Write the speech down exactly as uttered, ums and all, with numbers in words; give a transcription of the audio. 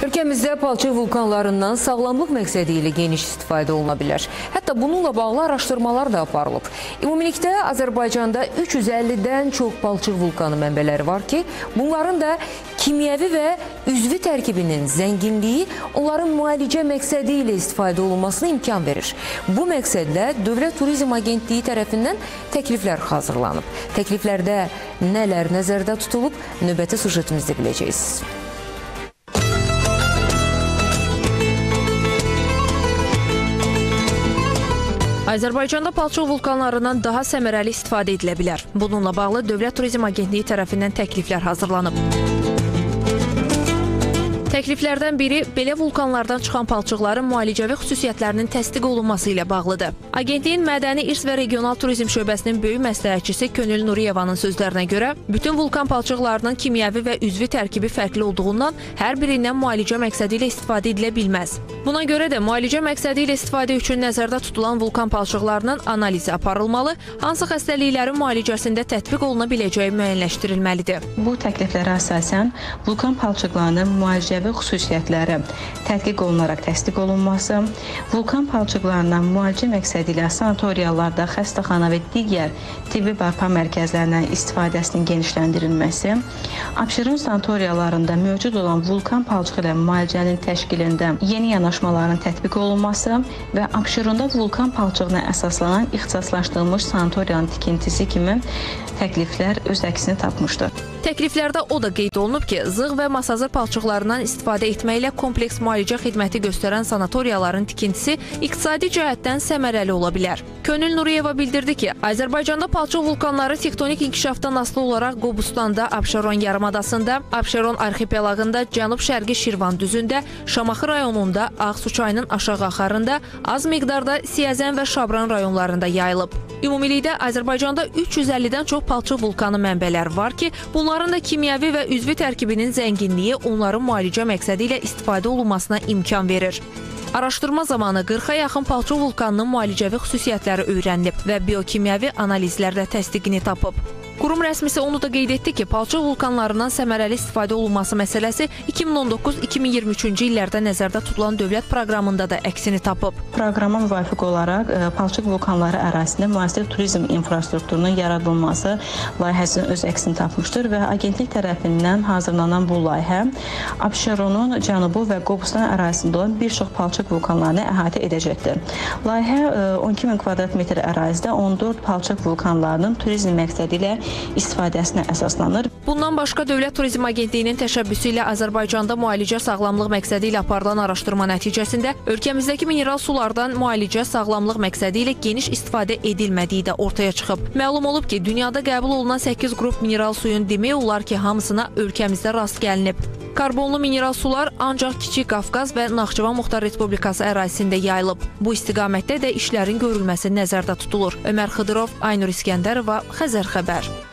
Ölkəmizdə palçıq vulkanlarından sağlamlıq məqsədi ilə geniş istifadə oluna bilər. Hətta bununla bağlı araşdırmalar da aparılıb. Ümumilikdə Azərbaycanda üç yüz əllidən çox palçıq vulkanı mənbələri var ki, bunların da kimyəvi və üzvi tərkibinin zənginliyi onların müalicə məqsədi ilə istifadə olunmasına imkan verir. Bu məqsədlə Dövlət Turizm Agentliyi tərəfindən təkliflər hazırlanıb. Təkliflərdə nələr nəzərdə tutulub, növbəti sujetimizdə biləcəksiniz. Azərbaycanda palçıq vulkanlarından daha səmərəli istifadə edilə bilər. Bununla bağlı Dövlət Turizm Agentliyi tərəfindən təkliflər hazırlanıb. Təkliflərdən biri belə vulkanlardan çıxan palçıqların müalicəvi xüsusiyyətlərinin təsdiq olunması ilə bağlıdır. Agentliyin Mədəni İrs və Regional Turizm şöbəsinin böyük məsləhətçisi Könül Nuriyevanın sözlərinə görə, bütün vulkan palçıqlarının kimyəvi və üzvi tərkibi fərqli olduğundan hər birindən müalicə məqsədi ilə istifadə edilə bilməz. Buna görə də müalicə məqsədi ilə istifadə üçün nəzərdə tutulan vulkan palçıqlarının analizi aparılmalı, hansı xəstəliklərin müalicəsində tətbiq oluna biləcəyi müəyyənləşdirilməlidir. Bu təkliflərə əsasən vulkan palçıqlarının müalicəvi xüsusiyyətləri tədqiq olunaraq təsdiq olunması, vulkan palçıqlarından müalicə məqsədi ilə sanatoriyalarda, xəstəxana və digər tibbi bərpa mərkəzlərindən istifadəsinin genişləndirilməsi, Abşeron sanatoriyalarında mövcud olan vulkan palçığı ilə müalicənin təşkilində yeni yanaşmaların tətbiq olunması və Abşeronda vulkan palçığına əsaslanan ixtisaslaşdırılmış sanatoriyanın tikintisi kimi təkliflər öz əksini tapmışdır. Təkliflərdə o da qeyd olunub ki, zığ və masazır palçıqlarından istifadə etməklə kompleks müalicə xidməti göstərən sanatoriyaların tikintisi iqtisadi cəhətdən səmərəli ola bilər. Könül Nuriyeva bildirdi ki, Azərbaycanda palçıq vulkanları tektonik inkişafdan asılı olaraq Qobustanda, Abşeron yarımadasında, Abşeron arxipelagında, Cənub-Şərqi Şirvan düzündə, Şamaxı rayonunda, Ağsu çayının aşağı axarında, az miqdarda Siyəzən və Şabran rayonlarında yayılıb. Ümumilikdə Azərbaycanda üç yüz əllidən çox palçıq vulkanı mənbələr var ki, bunların da kimyəvi və üzvi tərkibinin zənginliyi onların müalicə məqsədi ilə istifadə olunmasına imkan verir. Araşdırma zamanı qırxa yaxın palçıq vulkanının müalicəvi xüsusiyyətləri öyrənilib və biokimyəvi analizlərlə təsdiqini tapıb. Qurum rəsmisi onu da qeyd etdi ki, palçıq vulkanlarından səmərəli istifadə olunması məsələsi iki min on doqquz iki min iyirmi üçüncü illərdə nəzərdə tutulan dövlət proqramında da əksini tapıb. Proqrama müvafiq olaraq palçıq vulkanları ərazisində müasir turizm infrastrukturunun yaradılması layihəsinin öz əksini tapmışdır və agentlik tərəfindən hazırlanan bu layihə Abşeronun cənubu və Qobustan ərazisində olan bir çox palçıq vulkanlarını əhatə edəcəkdir. Layihə on iki min kvadrat metr ərazidə on dörd palçıq vulkanlarının turizm məqsədi ilə istifadəsinə əsaslanır. Bundan başqa Dövlət Turizm Agentliyinin təşəbbüsü ilə Azərbaycanda müalicə sağlamlıq məqsədi ilə aparılan araşdırma nəticəsində ölkəmizdəki mineral sulardan müalicə sağlamlıq məqsədi ilə geniş istifadə edilmədiyi də ortaya çıxıb. Məlum olub ki, dünyada qəbul olunan səkkiz qrup mineral suyun demək olar ki, hamısına ölkəmizdə rast gəlinib. Karbonlu mineral sular ancaq Kiçik Qafqaz və Naxçıvan Muxtar Respublikası ərazisində yayılıb. Bu istiqamətdə də işlərin görülməsi nəzərdə tutulur. Ömər Xıdırov, Aynur İskəndərova, Xəzər xəbər.